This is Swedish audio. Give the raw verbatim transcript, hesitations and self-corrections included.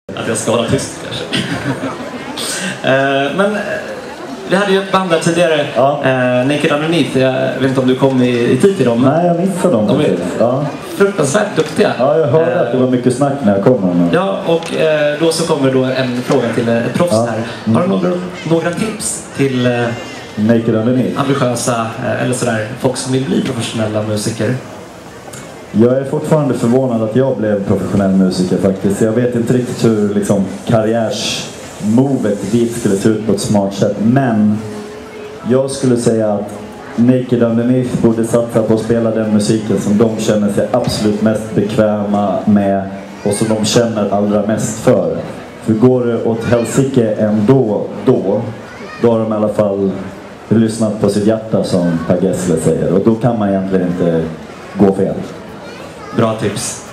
Att jag ska hålla tyst kanske. uh, men uh, vi hade ju ett band där tidigare, ja. uh, Naked Underneath. Jag vet inte om du kom i, i tid till dem. Nej, jag missade dem. De är ja. fruktansvärt duktiga. Ja, jag hörde uh, att det var mycket snack när jag kom. Men... Ja, och uh, då så kommer då en fråga till uh, ett proffs ja. här. Mm. Har du några, några tips till uh, Naked Underneath? ambitiösa, uh, eller sådär, folk som vill bli professionella musiker? Jag är fortfarande förvånad att jag blev professionell musiker faktiskt. Jag vet inte riktigt hur liksom, karriärsmovet dit skulle se ut på ett smart sätt. Men jag skulle säga att Naked Underneath borde satsa på att spela den musiken som de känner sig absolut mest bekväma med och som de känner allra mest för. För går det åt helsike ändå då, då har de i alla fall lyssnat på sitt hjärta som Per Gessle säger. Och då kan man egentligen inte gå fel. Bra tips.